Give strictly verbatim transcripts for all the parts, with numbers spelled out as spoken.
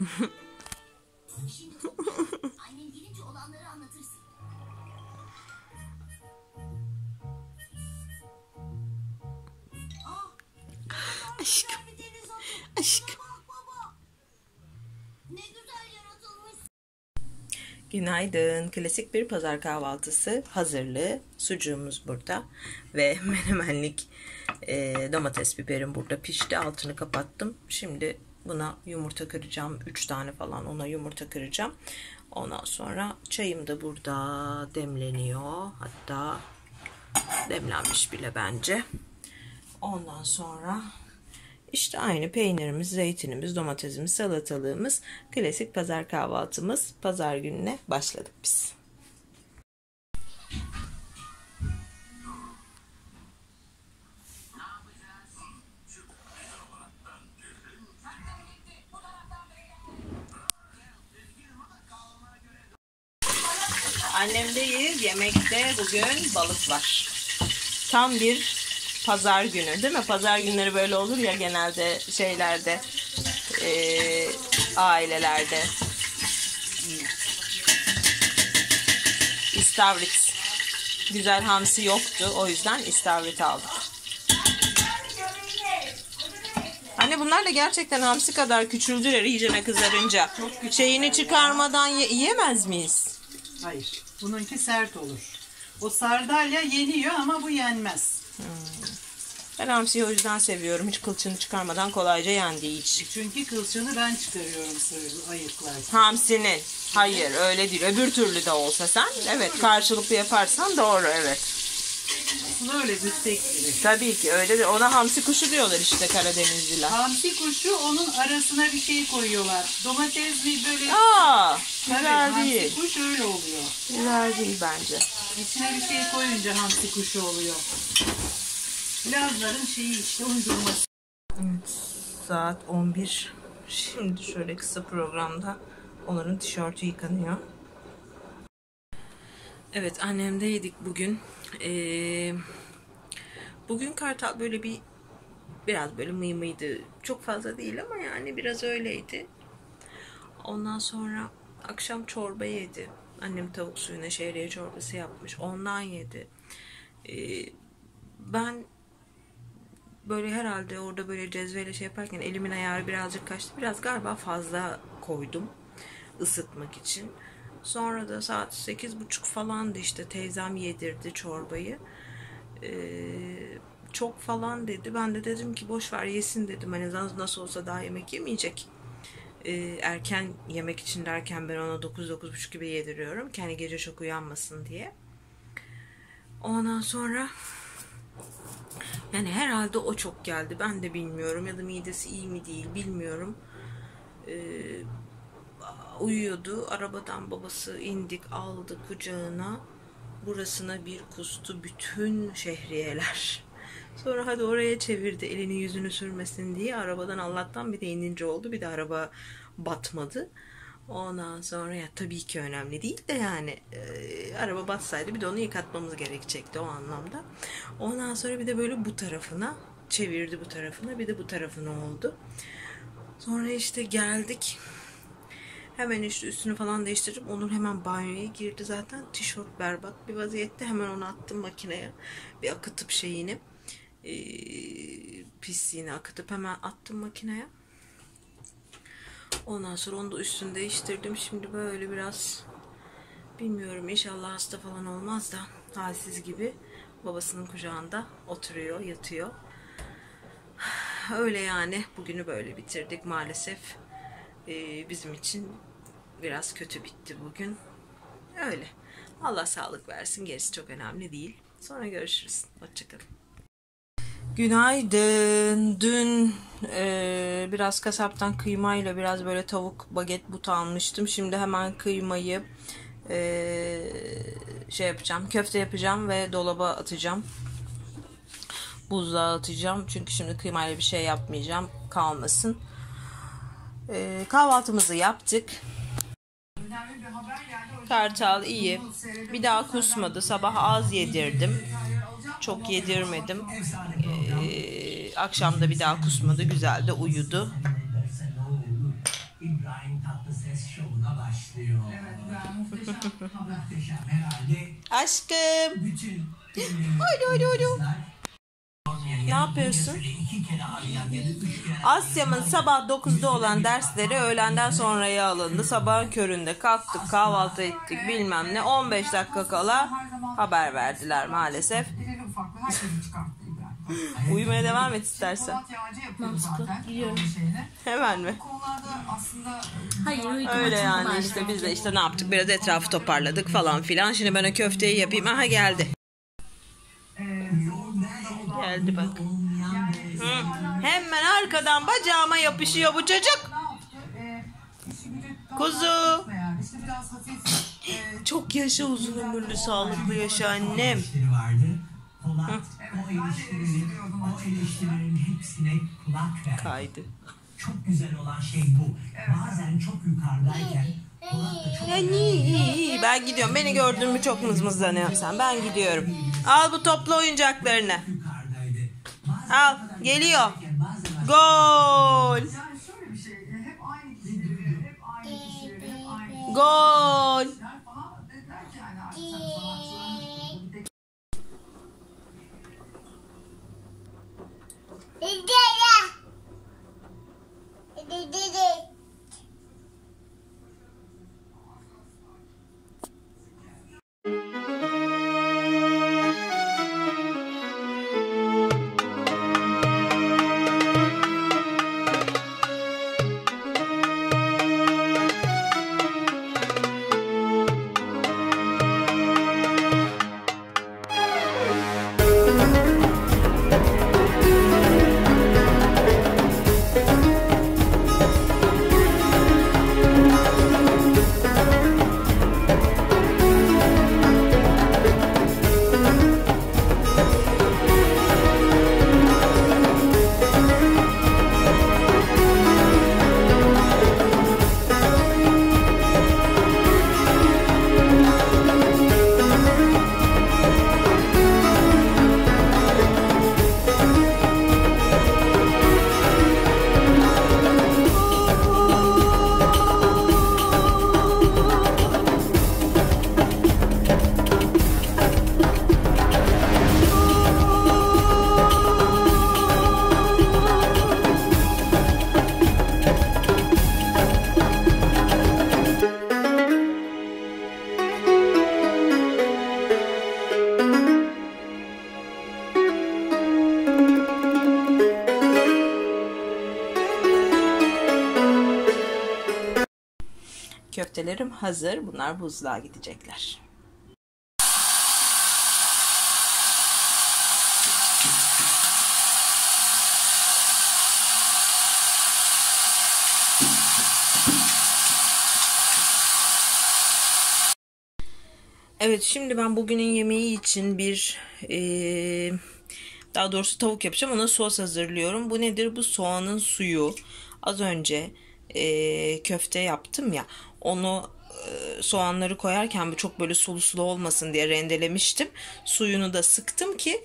Annen gelince olanları anlatırsın. Aşkım. Aşkım. Ne güzel yaratılmış. Günaydın. Klasik bir pazar kahvaltısı hazırlığı. Sucuğumuz burada ve menemenlik e, domates biberim burada pişti. Altını kapattım. Şimdi buna yumurta kıracağım. üç tane falan ona yumurta kıracağım. Ondan sonra çayım da burada demleniyor. Hatta demlenmiş bile bence. Ondan sonra İşte aynı peynirimiz, zeytinimiz, domatesimiz, salatalığımız, klasik pazar kahvaltımız. Pazar gününe başladık biz. Annemdeyiz. Yemekte bugün balık var. Tam bir pazar günü değil mi? Pazar günleri böyle olur ya genelde şeylerde, e, ailelerde. İstavrit. Güzel hamsi yoktu. O yüzden istavrit aldık. Anne bunlar da gerçekten hamsi kadar küçüldüler iyicene kızarınca. Şeyini çıkarmadan ye yiyemez miyiz? Hayır. Bununki sert olur. O sardalya yeniyor ama bu yenmez. Hmm. Ben hamsiyi o yüzden seviyorum. Hiç kılçını çıkarmadan kolayca yendiği için. Çünkü kılçını ben çıkarıyorum sırrı ayıklarken. Hamsinin. Hayır öyle değil. Öbür türlü de olsa sen. Evet karşılıklı yaparsan doğru evet. Aslında öyle büstek gibi. Tabii ki öyle de ona hamsi kuşu diyorlar işte Karadenizliler. Hamsi kuşu onun arasına bir şey koyuyorlar. Domates mi böyle? Aa, Tabii, güzel hamsi değil. kuş öyle oluyor. Güzel değil bence. İçine bir şey koyunca hamsi kuşu oluyor. Lazların şeyi işte uydurması. Evet, saat on bir. Şimdi şöyle kısa programda onların tişörtü yıkanıyor. Evet annemdeydik bugün. Ee, bugün Kartal böyle bir biraz böyle mıy mıydı. Çok fazla değil ama yani biraz öyleydi. Ondan sonra akşam çorba yedi. Annem tavuk suyuna şehriye çorbası yapmış. Ondan yedi. Ee, ben böyle herhalde orada böyle cezveyle şey yaparken elimin ayarı birazcık kaçtı. Biraz galiba fazla koydum ısıtmak için. Sonra da saat sekiz buçuk falandı işte teyzem yedirdi çorbayı. Ee, çok falan dedi. Ben de dedim ki boş ver yesin dedim. Hani nasıl olsa daha yemek yemeyecek. Ee, erken yemek için derken ben ona dokuz dokuz buçuk gibi yediriyorum. Kendi gece çok uyanmasın diye. Ondan sonra yani herhalde o çok geldi. Ben de bilmiyorum. Ya da midesi iyi mi değil bilmiyorum. Ee, uyuyordu. Arabadan babası indik aldı kucağına. Burasına bir kustu bütün şehriyeler. Sonra hadi oraya çevirdi elini yüzünü sürmesin diye. Arabadan Allah'tan bir de inince oldu. Bir de araba batmadı. Ondan sonra ya tabii ki önemli değil de yani e, araba batsaydı bir de onu yıkatmamız gerekecekti o anlamda. Ondan sonra bir de böyle bu tarafına çevirdi bu tarafına bir de bu tarafına oldu. Sonra işte geldik. Hemen işte üstünü falan değiştirip Onur hemen banyoya girdi zaten. Tişört berbat bir vaziyette. Hemen onu attım makineye. Bir akıtıp şeyini e, pisliğini akıtıp hemen attım makineye. Ondan sonra onu da üstünü değiştirdim. Şimdi böyle biraz bilmiyorum inşallah hasta falan olmaz da halsiz gibi babasının kucağında oturuyor, yatıyor. Öyle yani bugünü böyle bitirdik maalesef. Ee, bizim için biraz kötü bitti bugün. Öyle. Allah sağlık versin. Gerisi çok önemli değil. Sonra görüşürüz. Hoşçakalın. Günaydın. Dün e, biraz kasaptan kıymayla biraz böyle tavuk baget butu almıştım. Şimdi hemen kıymayı e, şey yapacağım. Köfte yapacağım ve dolaba atacağım. Buzluğa atacağım. Çünkü şimdi kıymayla bir şey yapmayacağım. Kalmasın. E, kahvaltımızı yaptık. Kartal iyi. Bir daha kusmadı. Sabah az yedirdim. Çok yedirmedim. Ee, akşam da bir daha kusmadı. Güzel de uyudu. Ses şovuna başlıyor. Evet, ben muhteşem haber. Muhteşem herhalde Aşkım. bütün Haydi haydi haydi. Ne yapıyorsun? iki kere arayan ya da üç kere Asya'mın sabah dokuzda olan dersleri öğlenden sonraya alındı. Sabahın köründe kalktık, kahvaltı ettik bilmem ne. on beş dakika kala haber verdiler maalesef. İleri ufaklı herkesi çıkarttı İbrahim. Uyumaya devam et istersen. Polat Yağcı yapıyor zaten. Gidiyorum. Şeyini. Hemen mi? Bu konularda aslında Hayır uyudım. Öyle yani işte biz de işte ne yaptık? Biraz etrafı toparladık falan filan. Şimdi ben o köfteyi yapayım. Aha geldi. Geldi bak. Hı. Hemen arkadan bacağıma yapışıyor bu çocuk. Kuzu. işte biraz hafif e, Çok yaşa, uzun ömürlü, sağlıklı yaşa annem. eleştiri vardı. Polat o eleştirilerin, o eleştirilerin hepsine kulak verdi. Kaydı. Çok güzel olan şey bu. Bazen çok yukarıdayken Polat da çok Ya iyi, iyi, iyi. Ben gidiyorum. Beni gördün mü çok mızmızlanıyorsun sen. Ben gidiyorum. Al bu toplu oyuncaklarını. yukarıdaydı. Al. Geliyor. Gol. yani şöyle bir şey e, hep aynı kişileri hep aynı kişileri hep aynı Gol. kişiler falan dediler ki yani artık sen sanatçıların bir tek Köftelerim hazır. Bunlar buzluğa gidecekler. Evet, şimdi ben bugünün yemeği için bir ee, daha doğrusu tavuk yapacağım. Ona sos hazırlıyorum. Bu nedir? Bu soğanın suyu. Az önce ee, köfte yaptım ya. Onu e, soğanları koyarken çok böyle sulu sulu olmasın diye rendelemiştim. Suyunu da sıktım ki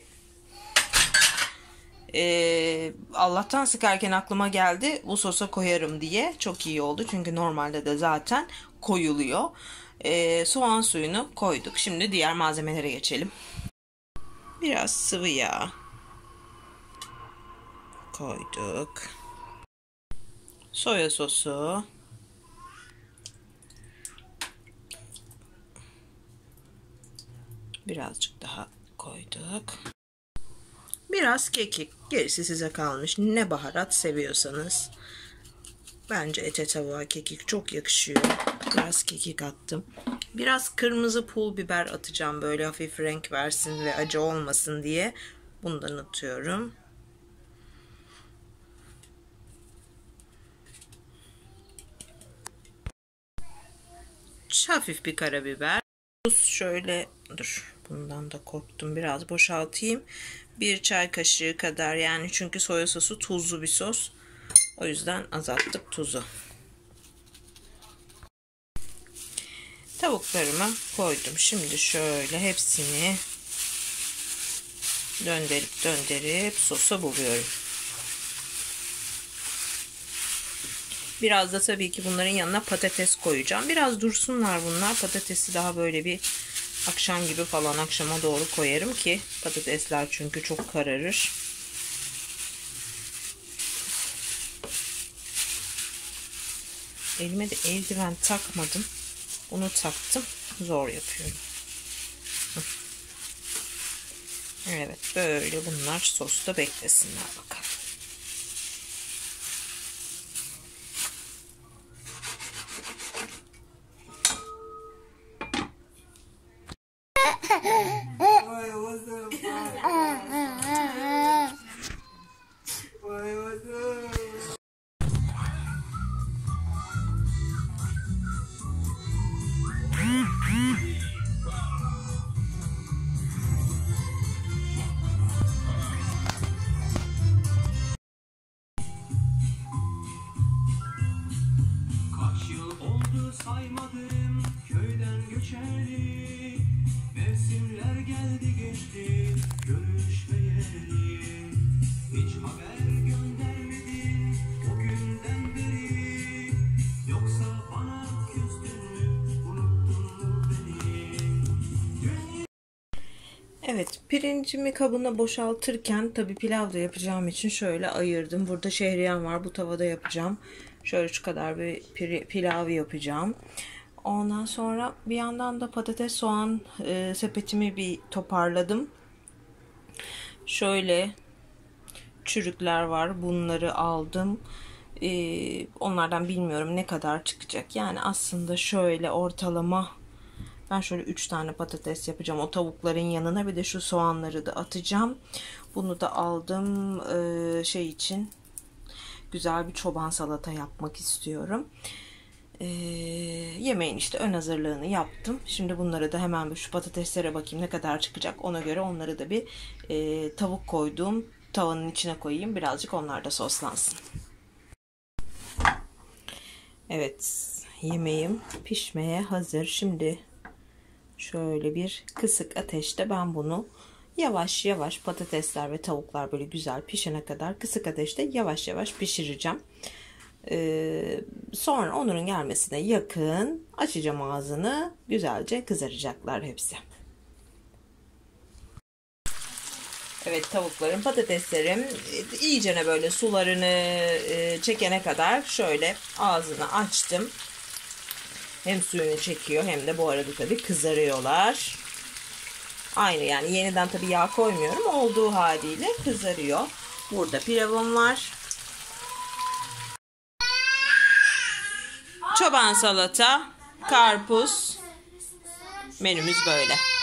e, Allah'tan sıkarken aklıma geldi bu sosa koyarım diye. Çok iyi oldu çünkü normalde de zaten koyuluyor. E, soğan suyunu koyduk. Şimdi diğer malzemelere geçelim. Biraz sıvı yağ koyduk. Soya sosu. Birazcık daha koyduk. Biraz kekik. Gerisi size kalmış. Ne baharat seviyorsanız. Bence ete tavuğa kekik çok yakışıyor. Biraz kekik attım. Biraz kırmızı pul biber atacağım. Böyle hafif renk versin ve acı olmasın diye. Bundan atıyorum. Hafif bir karabiber. Tuz şöyle, dur, bundan da korktum, biraz boşaltayım. Bir çay kaşığı kadar, yani çünkü soya sosu tuzlu bir sos. O yüzden azalttık tuzu. Tavuklarımı koydum. Şimdi şöyle hepsini döndürüp döndürüp sosa buluyorum. Biraz da tabii ki bunların yanına patates koyacağım. Biraz dursunlar bunlar. Patatesi daha böyle bir akşam gibi falan, akşama doğru koyarım ki patatesler çünkü çok kararır. Elime de eldiven takmadım. Bunu taktım. Zor yapıyorum. Evet, böyle bunlar sosta beklesinler bakalım. Kaç yıl oldu saymadım köyden göçeli, mevsimler geldi geçti görüşmeyeli, hiç haber göndermedin o günden beri, yoksa bana küstün mü, unuttun mu beni? Evet, pirincimi kabına boşaltırken tabii pilav da yapacağım için şöyle ayırdım. Burada şehriyem var, bu tavada yapacağım. Şöyle şu kadar bir pilav yapacağım. Ondan sonra bir yandan da patates soğan e, sepetimi bir toparladım. Şöyle çürükler var, bunları aldım. E, onlardan bilmiyorum ne kadar çıkacak. Yani aslında şöyle ortalama, ben şöyle üç tane patates yapacağım. O tavukların yanına bir de şu soğanları da atacağım. Bunu da aldım e, şey için. Güzel bir çoban salata yapmak istiyorum. Ee, yemeğin işte ön hazırlığını yaptım. Şimdi bunları da hemen bir şu patateslere bakayım ne kadar çıkacak. Ona göre onları da bir e, tavuk koyduğum tavanın içine koyayım. Birazcık onlar da soslansın. Evet, yemeğim pişmeye hazır. Şimdi şöyle bir kısık ateşte ben bunu yavaş yavaş, patatesler ve tavuklar böyle güzel pişene kadar kısık ateşte yavaş yavaş pişireceğim. Ee, sonra onların gelmesine yakın açacağım ağzını, güzelce kızaracaklar hepsi. Evet, tavuklarım, patateslerim iyicene böyle sularını e, çekene kadar şöyle ağzını açtım. Hem suyunu çekiyor hem de bu arada tabii kızarıyorlar. Aynı yani, yeniden tabii yağ koymuyorum. Olduğu haliyle kızarıyor. Burada pilavım var. Çoban salata, karpuz. Menümüz böyle.